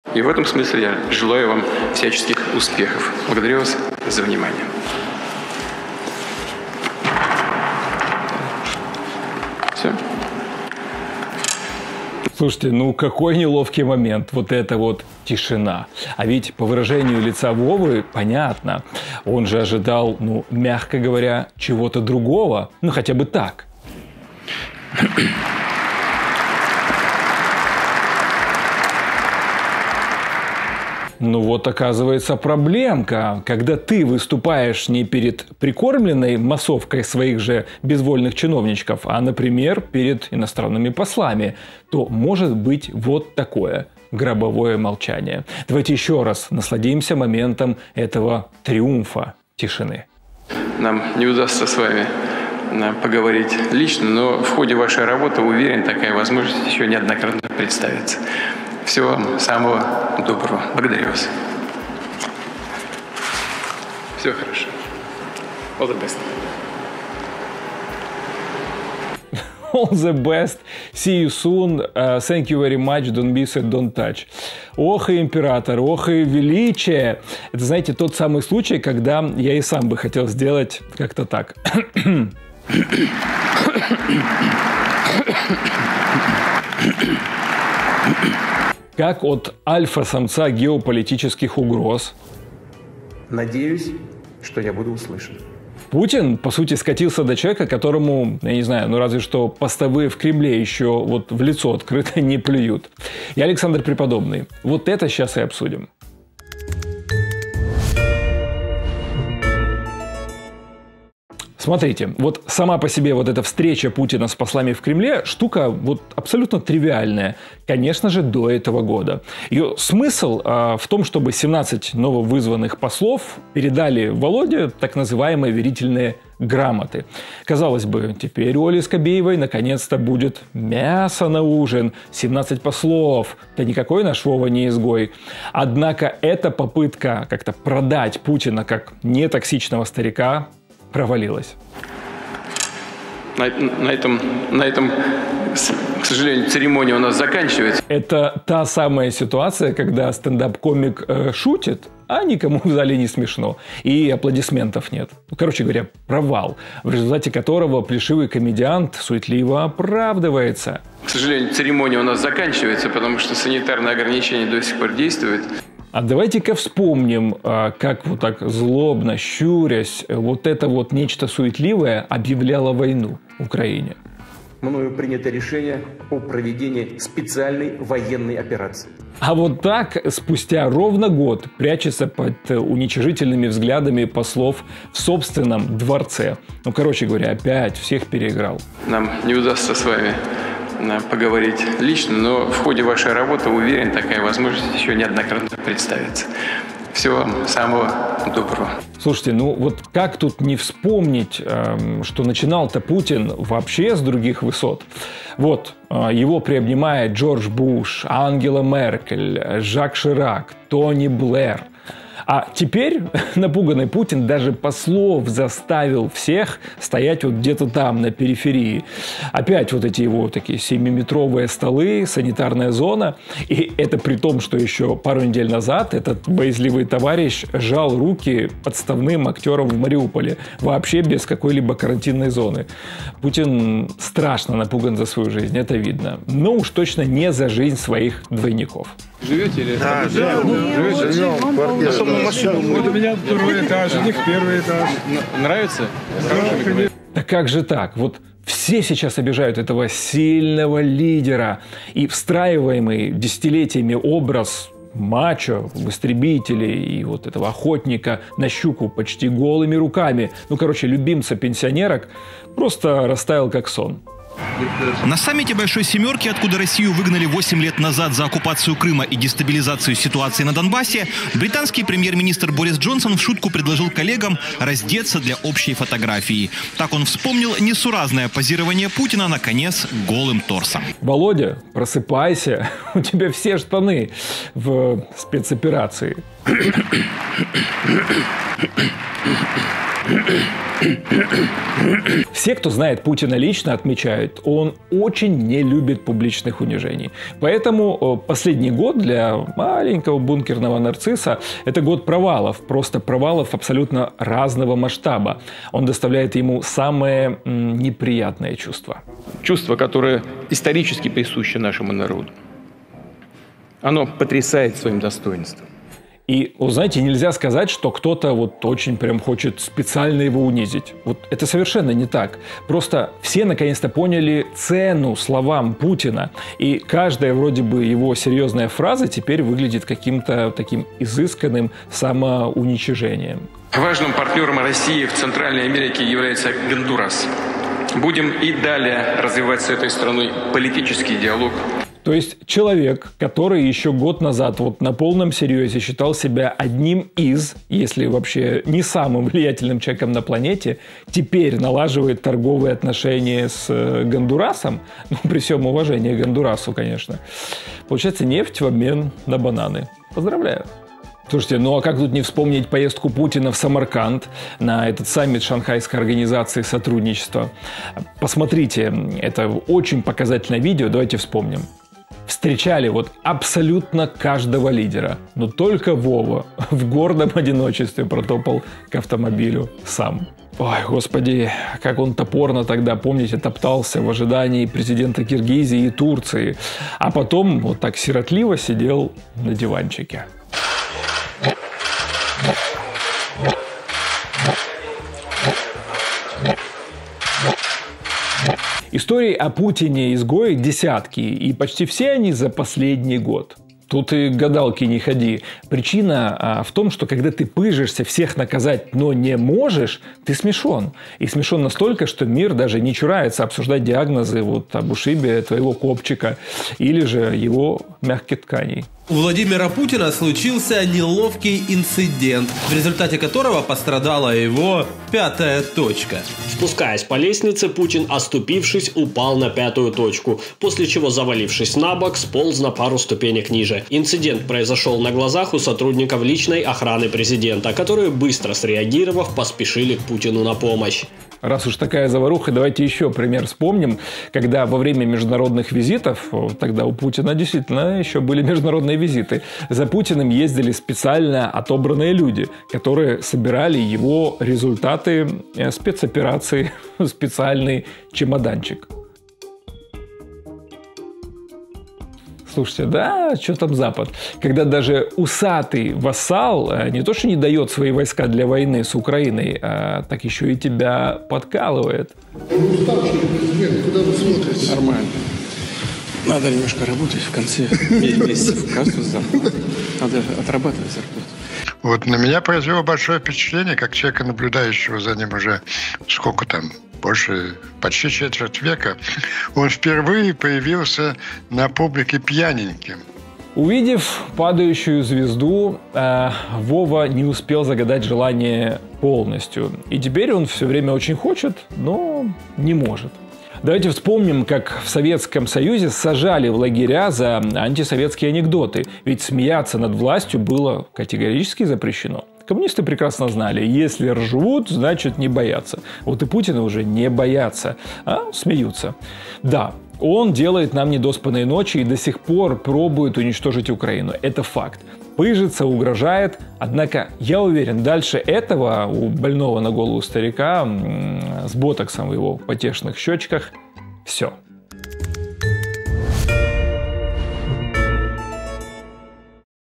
И в этом смысле я желаю вам всяческих успехов. Благодарю вас за внимание. Все. Слушайте, ну какой неловкий момент, вот эта вот тишина. А ведь по выражению лица Вовы понятно, он же ожидал, ну, мягко говоря, чего-то другого, ну хотя бы так. Ну вот, оказывается, проблемка. Когда ты выступаешь не перед прикормленной массовкой своих же безвольных чиновничков, а, например, перед иностранными послами, то может быть вот такое гробовое молчание. Давайте еще раз насладимся моментом этого триумфа тишины. Нам не удастся с вами поговорить лично, но в ходе вашей работы, уверен, такая возможность еще неоднократно представится. Всего вам самого доброго. Благодарю вас. Все хорошо. All the best. All the best. See you soon. Thank you very much. Don't miss it. Don't touch. Ох и император, ох и величие. Это, знаете, тот самый случай, когда я и сам бы хотел сделать как-то так. Как от альфа-самца геополитических угроз. Надеюсь, что я буду услышан. Путин, по сути, скатился до человека, которому, я не знаю, ну разве что постовые в Кремле еще вот в лицо открыто не плюют. Я Александр Преподобный. Вот это сейчас и обсудим. Смотрите, вот сама по себе вот эта встреча Путина с послами в Кремле штука вот абсолютно тривиальная, конечно же, до этого года. Ее смысл в том, чтобы 17 нововызванных послов передали Володе так называемые верительные грамоты. Казалось бы, теперь у Оли Скобеевой наконец-то будет мясо на ужин, 17 послов, да никакой наш Вова не изгой. Однако эта попытка как-то продать Путина как нетоксичного старика провалилась. На этом, к сожалению, церемония у нас заканчивается. Это та самая ситуация, когда стендап-комик шутит, а никому в зале не смешно. И аплодисментов нет. Короче говоря, провал, в результате которого плешивый комедиант суетливо оправдывается. К сожалению, церемония у нас заканчивается, потому что санитарные ограничения до сих пор действуют. А давайте-ка вспомним, как вот так злобно, щурясь, вот это вот нечто суетливое объявляло войну Украине. Мною принято решение о проведении специальной военной операции. А вот так, спустя ровно год, прячется под уничижительными взглядами послов в собственном дворце. Ну, короче говоря, опять всех переиграл. Нам не удастся с вами поговорить лично, но в ходе вашей работы, уверен, такая возможность еще неоднократно представится. Всего вам самого доброго. Слушайте, ну вот как тут не вспомнить, что начинал-то Путин вообще с других высот? Вот, его приобнимает Джордж Буш, Ангела Меркель, Жак Ширак, Тони Блэр. А теперь напуганный Путин даже послов заставил всех стоять вот где-то там, на периферии. Опять вот эти его такие 7-метровые столы, санитарная зона. И это при том, что еще пару недель назад этот боязливый товарищ жал руки подставным актерам в Мариуполе. Вообще без какой-либо карантинной зоны. Путин страшно напуган за свою жизнь, это видно. Но уж точно не за жизнь своих двойников. Живете или? Да, живем. Вот у меня второй этаж, у них первый этаж. Нравится? Да как же так? Вот все сейчас обижают этого сильного лидера. И встраиваемый десятилетиями образ мачо, в истребителе и вот этого охотника на щуку почти голыми руками, ну, короче, любимца пенсионерок, просто растаял как сон. На саммите Большой Семерки, откуда Россию выгнали 8 лет назад за оккупацию Крыма и дестабилизацию ситуации на Донбассе, британский премьер-министр Борис Джонсон в шутку предложил коллегам раздеться для общей фотографии. Так он вспомнил несуразное позирование Путина на конец голым торсом. Володя, просыпайся, у тебя все штаны в спецоперации. Все, кто знает Путина лично, отмечают, он очень не любит публичных унижений. Поэтому последний год для маленького бункерного нарцисса – это год провалов. Просто провалов абсолютно разного масштаба. Он доставляет ему самые неприятные чувства. Чувство, которое исторически присуще нашему народу. Оно потрясает своим достоинством. И, знаете, нельзя сказать, что кто-то вот очень прям хочет специально его унизить. Вот это совершенно не так. Просто все наконец-то поняли цену словам Путина. И каждая вроде бы его серьезная фраза теперь выглядит каким-то таким изысканным самоуничижением. Важным партнером России в Центральной Америке является Гондурас. Будем и далее развивать с этой страной политический диалог. То есть человек, который еще год назад вот на полном серьезе считал себя одним из, если вообще не самым влиятельным человеком на планете, теперь налаживает торговые отношения с Гондурасом, ну, при всем уважении к Гондурасу, конечно. Получается, нефть в обмен на бананы. Поздравляю. Слушайте, ну а как тут не вспомнить поездку Путина в Самарканд на этот саммит Шанхайской организации сотрудничества? Посмотрите, это очень показательное видео, давайте вспомним. Встречали вот абсолютно каждого лидера, но только Вова в гордом одиночестве протопал к автомобилю сам. Ой, господи, как он топорно тогда, помните, топтался в ожидании президента Киргизии и Турции, а потом вот так сиротливо сидел на диванчике. Историй о Путине-изгое десятки, и почти все они за последний год. Тут и гадалки не ходи. Причина в том, что когда ты пыжишься всех наказать, но не можешь, ты смешон. И смешон настолько, что мир даже не чурается обсуждать диагнозы вот об ушибе твоего копчика или же его мягких тканей. У Владимира Путина случился неловкий инцидент, в результате которого пострадала его пятая точка. Спускаясь по лестнице, Путин, оступившись, упал на пятую точку, после чего, завалившись на бок, сполз на пару ступенек ниже. Инцидент произошел на глазах у сотрудников личной охраны президента, которые, быстро среагировав, поспешили к Путину на помощь. Раз уж такая заваруха, давайте еще пример вспомним, когда во время международных визитов, тогда у Путина действительно еще были международные визиты, за Путиным ездили специально отобранные люди, которые собирали его результаты спецоперации в специальный чемоданчик. Слушайте, да, что там Запад? Когда даже усатый вассал не то что не дает свои войска для войны с Украиной, так еще и тебя подкалывает. Уставший президент, куда вы смотрите? Нормально. Надо немножко работать в конце месяца, в кассу зарплату. Надо отрабатывать зарплату. Вот на меня произвело большое впечатление, как человека, наблюдающего за ним уже сколько там, почти четверть века, он впервые появился на публике пьяненьким. Увидев падающую звезду, Вова не успел загадать желание полностью. И теперь он все время очень хочет, но не может. Давайте вспомним, как в Советском Союзе сажали в лагеря за антисоветские анекдоты. Ведь смеяться над властью было категорически запрещено. Коммунисты прекрасно знали, если ржут, значит не боятся. Вот и Путина уже не боятся, а смеются. Да, он делает нам недоспанные ночи и до сих пор пробует уничтожить Украину. Это факт. Пыжится, угрожает. Однако, я уверен, дальше этого у больного на голову старика с ботоксом в его потешных щечках все.